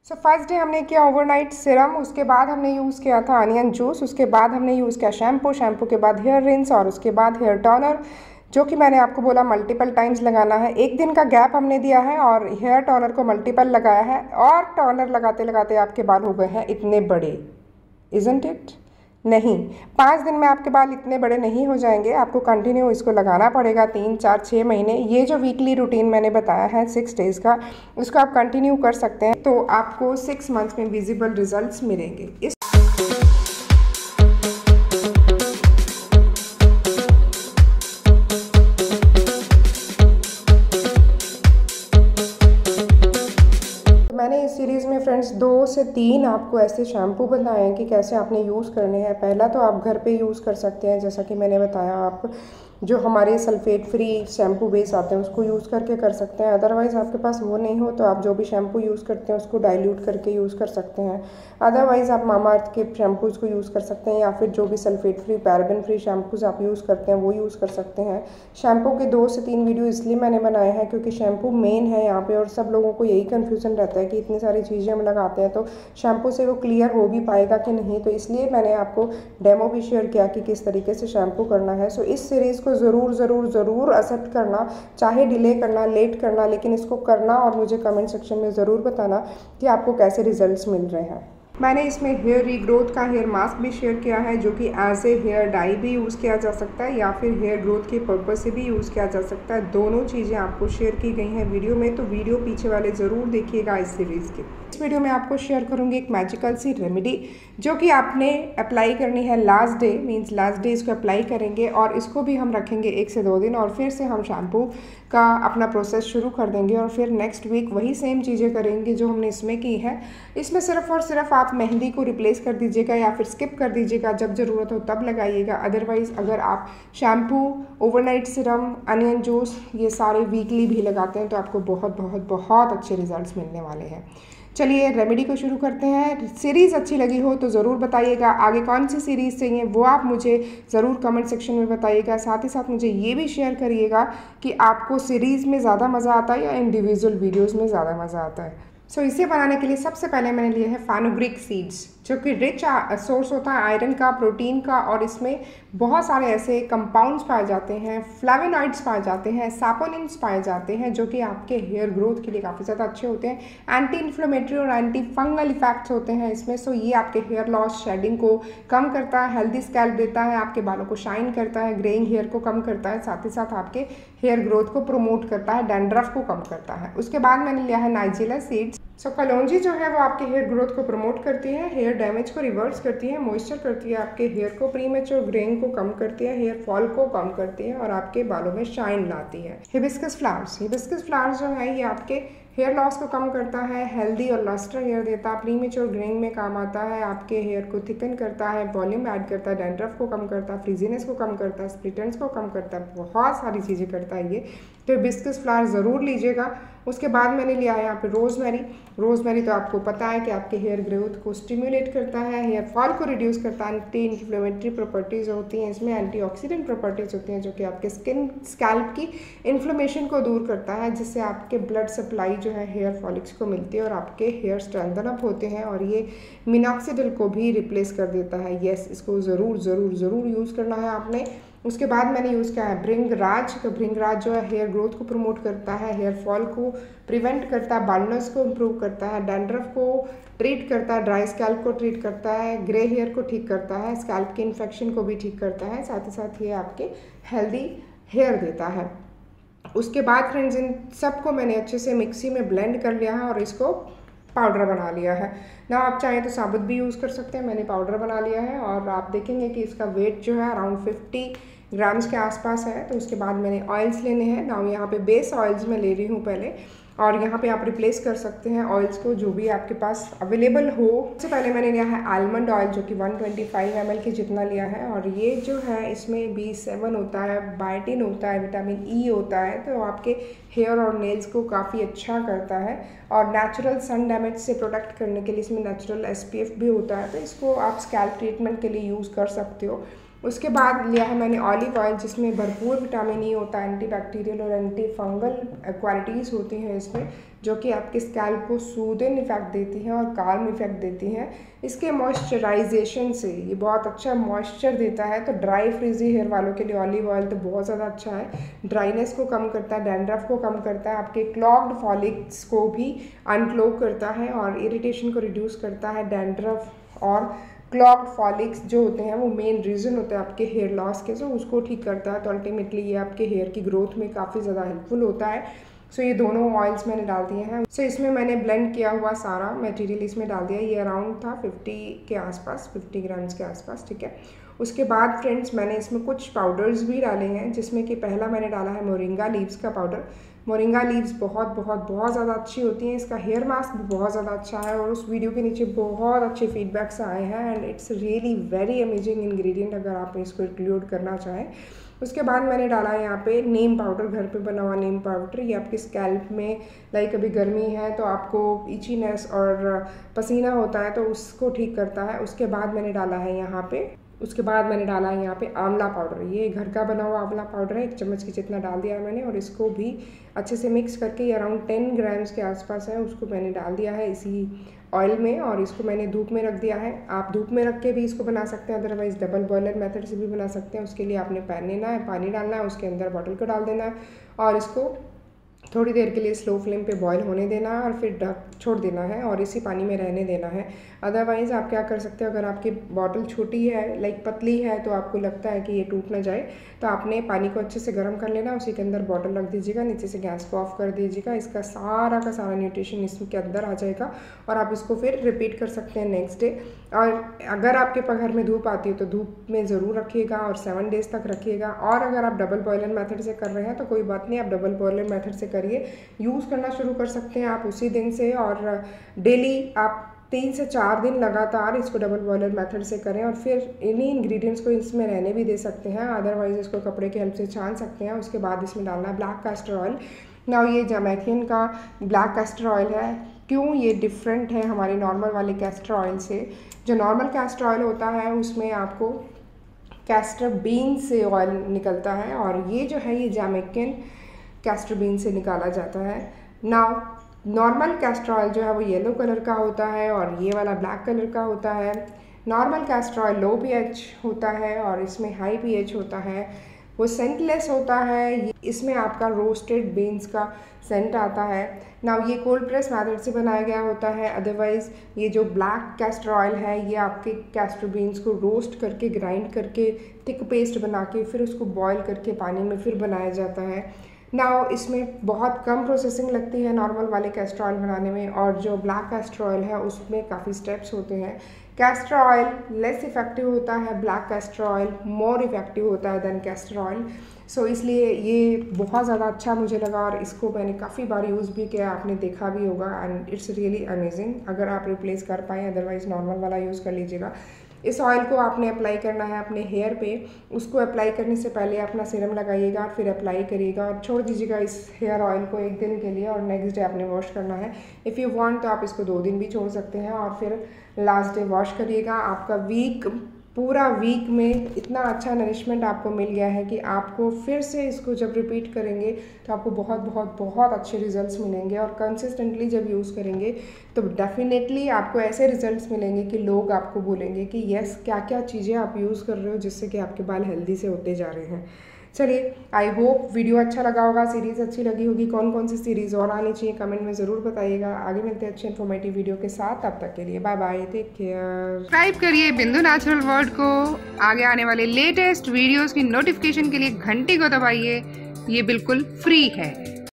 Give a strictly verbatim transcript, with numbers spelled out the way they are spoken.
So first day हमने किया overnight Siram, उसके बाद हमने यूज़ किया था अनियन जूस, उसके बाद हमने यूज़ किया शैम्पू, शैम्पू के बाद हेयर रिंस और उसके बाद हेयर टॉनर, जो कि मैंने आपको बोला मल्टीपल टाइम्स लगाना है। एक दिन का गैप हमने दिया है और हेयर टॉनर को मल्टीपल लगाया है और टॉनर लगाते लगाते आपके बाल हो गए हैं इतने बड़े। Isn't it? नहीं, पाँच दिन में आपके बाल इतने बड़े नहीं हो जाएंगे, आपको कंटिन्यू इसको लगाना पड़ेगा तीन चार छः महीने। ये जो वीकली रूटीन मैंने बताया है सिक्स डेज़ का, इसको आप कंटिन्यू कर सकते हैं तो आपको सिक्स मंथ्स में विजिबल रिजल्ट्स मिलेंगे। इस मैंने इस सीरीज़ में फ्रेंड्स दो से तीन आपको ऐसे शैम्पू बताए हैं कि कैसे आपने यूज़ करने हैं। पहला तो आप घर पे यूज़ कर सकते हैं, जैसा कि मैंने बताया, आप जो हमारे सल्फेट फ्री शैम्पू बेस आते हैं उसको यूज़ करके कर सकते हैं। अदरवाइज़ आपके पास वो नहीं हो तो आप जो भी शैम्पू यूज़ करते हैं उसको डाइल्यूट करके यूज़ कर सकते हैं। अदरवाइज़ आप मामा अर्थ के शैम्पूज़ को यूज़ कर सकते हैं या फिर जो भी sulphate free paraben free shampoos आप यूज़ करते हैं वो यूज़ कर सकते हैं। शैम्पू के दो से तीन वीडियो इसलिए मैंने बनाए हैं क्योंकि शैम्पू मेन है यहाँ पे और सब लोगों को यही कन्फ्यूज़न रहता है कि इतनी सारी चीज़ें हम लगाते हैं तो शैम्पू से वो क्लियर हो भी पाएगा कि नहीं, तो इसलिए मैंने आपको डेमो भी शेयर किया कि किस तरीके से शैम्पू करना है। सो इस सीरीज़ को ज़रूर ज़रूर ज़रूर एक्सेप्ट करना, चाहे डिले करना, लेट करना, लेकिन इसको करना और मुझे कमेंट सेक्शन में ज़रूर बताना कि आपको कैसे रिजल्ट्स मिल रहे हैं। मैंने इसमें हेयर रीग्रोथ का हेयर मास्क भी शेयर किया है जो कि एज ए हेयर डाई भी यूज़ किया जा सकता है या फिर हेयर ग्रोथ के पर्पज़ से भी यूज़ किया जा सकता है। दोनों चीज़ें आपको शेयर की गई हैं वीडियो में, तो वीडियो पीछे वाले ज़रूर देखिएगा इस सीरीज़ के। इस वीडियो में आपको शेयर करूँगी एक मैजिकल सी रेमेडी जो कि आपने अप्लाई करनी है last day, means last day इसको अप्लाई करेंगे और इसको भी हम रखेंगे एक से दो दिन और फिर से हम शैम्पू का अपना प्रोसेस शुरू कर देंगे और फिर नेक्स्ट वीक वही सेम चीज़ें करेंगे जो हमने इसमें की है। इसमें सिर्फ और सिर्फ आप मेहंदी को रिप्लेस कर दीजिएगा या फिर स्किप कर दीजिएगा, जब ज़रूरत हो तब लगाइएगा। अदरवाइज़ अगर आप shampoo, overnight serum, onion juice ये सारे वीकली भी लगाते हैं तो आपको बहुत बहुत बहुत अच्छे रिजल्ट्स मिलने वाले हैं। चलिए रेमेडी को शुरू करते हैं। सीरीज़ अच्छी लगी हो तो ज़रूर बताइएगा, आगे कौन सी सीरीज़ चाहिए वो आप मुझे ज़रूर कमेंट सेक्शन में बताइएगा। साथ ही साथ मुझे ये भी शेयर करिएगा कि आपको सीरीज़ में ज़्यादा मज़ा आता है या इंडिविजुअल वीडियोज़ में ज़्यादा मज़ा आता है। सो so, इसे बनाने के लिए सबसे पहले मैंने लिए है फेनुग्रीक सीड्स, जो कि रिच सोर्स होता है आयरन का, प्रोटीन का, और इसमें बहुत सारे ऐसे कंपाउंड्स पाए जाते हैं, फ्लेवोनॉइड्स पाए जाते हैं, सैपोनिन्स पाए जाते हैं जो कि आपके हेयर ग्रोथ के लिए काफ़ी ज़्यादा अच्छे होते हैं। एंटी इन्फ्लेमेटरी और एंटी फंगल इफेक्ट्स होते हैं इसमें। सो ये आपके हेयर लॉस, शेडिंग को कम करता है, हेल्दी स्कैल्प देता है, आपके बालों को शाइन करता है, ग्रेइंग हेयर को कम करता है, साथ ही साथ आपके हेयर ग्रोथ को प्रमोट करता है, डैंड्रफ को कम करता है। उसके बाद मैंने लिया है नाइजिला सीड्स। सो कलौंजी जो है वो आपके हेयर ग्रोथ को प्रमोट करती है, हेयर डैमेज को रिवर्स करती है, मॉइस्चर करती है, आपके हेयर को प्रीमेच्योर ग्रेइंग को कम करती है, हेयर फॉल को कम करती है और आपके बालों में शाइन लाती है। हिबिस्कस फ्लावर्स, हिबिस्कस फ्लावर्स जो है ये आपके हेयर लॉस को कम करता है, हेल्दी और लस्टर हेयर देता है, प्रीमेच्योर ग्रेइंग में काम आता है, आपके हेयर को थिकन करता है, वॉल्यूम ऐड करता है, डैंड्रफ को कम करता है, फ्रीजीनेस को कम करता है, स्प्लिट एंड्स को कम करता है, बहुत सारी चीज़ें करता है ये। तो हिबिस्कस फ्लावर ज़रूर लीजिएगा। उसके बाद मैंने लिया है यहाँ पे रोज़मेरी। रोज़मेरी तो आपको पता है कि आपके हेयर ग्रोथ को स्टिमुलेट करता है, हेयर फॉल को रिड्यूस करता है, एंटी इन्फ्लेमेटरी प्रॉपर्टीज़ होती हैं इसमें, एंटीऑक्सीडेंट प्रॉपर्टीज़ होती हैं जो कि आपके स्किन स्कैल्प की इन्फ्लेमेशन को दूर करता है, जिससे आपके ब्लड सप्लाई जो है हेयर फॉलिक्स को मिलती है और आपके हेयर स्ट्रेंथन अप होते हैं। और ये मिनॉक्सिडिल को भी रिप्लेस कर देता है। येस, इसको ज़रूर ज़रूर ज़रूर यूज़ करना है आपने। उसके बाद मैंने यूज़ किया है भृंगराज। तो भृंगराज जो है हेयर ग्रोथ को प्रमोट करता है, हेयर फॉल को प्रिवेंट करता है, बाल्डनेस को इम्प्रूव करता है, डैंड्रफ को ट्रीट करता है, ड्राई स्कैल्प को ट्रीट करता है, ग्रे हेयर को ठीक करता है, स्कैल्प के इन्फेक्शन को भी ठीक करता है, साथ ही साथ ये आपके हेल्दी हेयर देता है। उसके बाद फ्रेंड्स इन सबको मैंने अच्छे से मिक्सी में ब्लेंड कर लिया है और इसको पाउडर बना लिया है ना। आप चाहें तो साबुत भी यूज़ कर सकते हैं, मैंने पाउडर बना लिया है और आप देखेंगे कि इसका वेट जो है अराउंड फिफ्टी ग्राम्स के आसपास है। तो उसके बाद मैंने ऑयल्स लेने हैं ना। यहाँ पे बेस ऑयल्स मैं ले रही हूँ पहले, और यहाँ पे आप रिप्लेस कर सकते हैं ऑयल्स को जो भी आपके पास अवेलेबल हो। सबसे पहले मैंने लिया है आलमंड ऑयल जो कि one twenty five M L के जितना लिया है, और ये जो है इसमें बी सेवन होता है, बायोटिन होता है, विटामिन ई होता है, तो आपके हेयर और नेल्स को काफ़ी अच्छा करता है। और नेचुरल सन डैमेज से प्रोटेक्ट करने के लिए इसमें नेचुरल एस पी एफ भी होता है, तो इसको आप स्कैल्प ट्रीटमेंट के लिए यूज़ कर सकते हो। उसके बाद लिया है मैंने ऑलिव ऑयल, जिसमें भरपूर विटामिन ई होता है, एंटीबैक्टीरियल और एंटी फंगल क्वालिटीज़ होती हैं इसमें, जो कि आपके स्कैल्प को सूदिंग इफेक्ट देती हैं और काल्म इफेक्ट देती हैं। इसके मॉइस्चराइजेशन से ये बहुत अच्छा मॉइस्चर देता है, तो ड्राई फ्रीजी हेयर वालों के लिए ऑलिव ऑयल तो बहुत ज़्यादा अच्छा है। ड्राइनेस को कम करता है, डैंड्रफ को कम करता है, आपके क्लॉग्ड फॉलिक्स को भी अनक्लॉग करता है और इरिटेशन को रिड्यूस करता है। डैंड्रफ और क्लॉग्ड फॉलिक्स जो होते हैं वो मेन रीज़न होते हैं आपके हेयर लॉस के, सो उसको ठीक करता है। तो अल्टीमेटली ये आपके हेयर की ग्रोथ में काफ़ी ज़्यादा हेल्पफुल होता है। सो ये दोनों ऑयल्स मैंने डाल दिए हैं। सो इसमें मैंने ब्लेंड किया हुआ सारा मटेरियल इसमें डाल दिया। ये अराउंड था फिफ्टी के आसपास, फिफ्टी ग्राम्स के आसपास, ठीक है। उसके बाद फ्रेंड्स मैंने इसमें कुछ पाउडर्स भी डाले हैं, जिसमें कि पहला मैंने डाला है मोरिंगा लीव्स का पाउडर। मोरिंगा लीव्स बहुत बहुत बहुत ज़्यादा अच्छी होती हैं, इसका हेयर मास्क भी बहुत ज़्यादा अच्छा है और उस वीडियो के नीचे बहुत अच्छे फीडबैक्स आए हैं and it's really very amazing ingredient अगर आप इसको इंक्लूड करना चाहें। उसके बाद मैंने डाला है यहाँ पे नीम पाउडर, घर पे बना हुआ नीम पाउडर। ये आपके स्कैल्प में लाइक अभी गर्मी है तो आपको इचीनेस और पसीना होता है तो उसको ठीक करता है। उसके बाद मैंने डाला है यहाँ पे उसके बाद मैंने डाला है यहाँ पे आंवला पाउडर। ये घर का बना हुआ आंवला पाउडर है, एक चम्मच की जितना डाल दिया है मैंने और इसको भी अच्छे से मिक्स करके ये अराउंड टेन ग्राम्स के आसपास है, उसको मैंने डाल दिया है इसी ऑयल में और इसको मैंने धूप में रख दिया है। आप धूप में रख के भी इसको बना सकते हैं, अदरवाइज़ डबल बॉयलर मेथड से भी बना सकते हैं। उसके लिए आपने पैन लेना है, पानी डालना है, उसके अंदर बॉटल को डाल देना है और इसको थोड़ी देर के लिए स्लो फ्लेम पे बॉईल होने देना है और फिर ढक छोड़ देना है और इसी पानी में रहने देना है। अदरवाइज़ आप क्या कर सकते हो, अगर आपकी बॉटल छोटी है लाइक पतली है तो आपको लगता है कि ये टूट ना जाए, तो आपने पानी को अच्छे से गर्म कर लेना, उसी के अंदर बॉटल रख दीजिएगा, नीचे से गैस को ऑफ कर दीजिएगा। इसका सारा का सारा न्यूट्रिशन इसके अंदर आ जाएगा और आप इसको फिर रिपीट कर सकते हैं नेक्स्ट डे। और अगर आपके घर में धूप आती है तो धूप में ज़रूर रखिएगा और सेवन डेज़ तक रखिएगा। और अगर आप डबल बॉयलर मेथड से कर रहे हैं तो कोई बात नहीं, आप डबल बॉयलर मेथड से करिए, यूज़ करना शुरू कर सकते हैं आप उसी दिन से। और डेली आप तीन से चार दिन लगातार इसको डबल बॉयलर मेथड से करें और फिर इन्हीं इंग्रेडिएंट्स को इसमें रहने भी दे सकते हैं, अदरवाइज़ इसको कपड़े की हेल्प से छान सकते हैं। उसके बाद इसमें डालना है ब्लैक कैस्टर ऑयल। नाउ ये जमैकियन का ब्लैक कैस्टर ऑयल है। क्यों ये डिफरेंट है हमारे नॉर्मल वाले कैस्टर ऑयल से? जो नॉर्मल कैस्टर ऑयल होता है उसमें आपको कैस्टर बीन से ऑयल निकलता है और ये जो है ये जमैकियन कैस्टर बीन से निकाला जाता है। नाउ नॉर्मल कैस्टर ऑयल जो है वो येलो कलर का होता है और ये वाला ब्लैक कलर का होता है। Normal castor oil low pH होता है और इसमें हाई पीएच होता है, वो सेंटलेस होता है। इसमें आपका रोस्टेड बीन्स का सेंट आता है। नाउ ये कोल्ड प्रेस मेथड से बनाया गया होता है, अदरवाइज़ ये जो ब्लैक कैस्टर ऑयल है ये आपके कैस्टर बीन्स को रोस्ट करके ग्राइंड करके थिक पेस्ट बना के फिर उसको बॉयल करके पानी में फिर बनाया जाता है। नाउ इसमें बहुत कम प्रोसेसिंग लगती है नॉर्मल वाले कैस्टर ऑयल बनाने में और जो ब्लैक कैस्टर ऑयल है उसमें काफ़ी स्टेप्स होते हैं। कैस्टर ऑयल लेस इफेक्टिव होता है, black castor oil more effective होता है देन कैस्टर ऑयल। सो इसलिए ये बहुत ज़्यादा अच्छा मुझे लगा और इसको मैंने काफ़ी बार यूज़ भी किया, आपने देखा भी होगा एंड इट्स रियली अमेजिंग। अगर आप रिप्लेस कर पाएँ, अदरवाइज़ नॉर्मल वाला यूज़ कर लीजिएगा। इस ऑयल को आपने अप्लाई करना है अपने हेयर पे। उसको अप्लाई करने से पहले अपना सीरम लगाइएगा और फिर अप्लाई करिएगा और छोड़ दीजिएगा इस हेयर ऑयल को एक दिन के लिए और नेक्स्ट डे आपने वॉश करना है। इफ़ यू वांट तो आप इसको दो दिन भी छोड़ सकते हैं और फिर लास्ट डे वॉश करिएगा। आपका वीक पूरा वीक में इतना अच्छा नरिशमेंट आपको मिल गया है कि आपको फिर से इसको जब रिपीट करेंगे तो आपको बहुत बहुत बहुत अच्छे रिजल्ट्स मिलेंगे और कंसिस्टेंटली जब यूज़ करेंगे तो डेफिनेटली आपको ऐसे रिजल्ट्स मिलेंगे कि लोग आपको बोलेंगे कि यस क्या क्या चीज़ें आप यूज़ कर रहे हो जिससे कि आपके बाल हेल्दी से होते जा रहे हैं। चलिए, आई होप वीडियो अच्छा लगा होगा, सीरीज़ अच्छी लगी होगी। कौन कौन सी सीरीज़ और आनी चाहिए कमेंट में ज़रूर बताइएगा। आगे मिलते हैं अच्छे इन्फॉर्मेटिव वीडियो के साथ, तब तक के लिए bye bye, take care. Subscribe करिए बिंदु नेचुरल वर्ल्ड को। आगे आने वाले लेटेस्ट वीडियोज़ की नोटिफिकेशन के लिए घंटी को दबाइए, ये बिल्कुल फ्री है।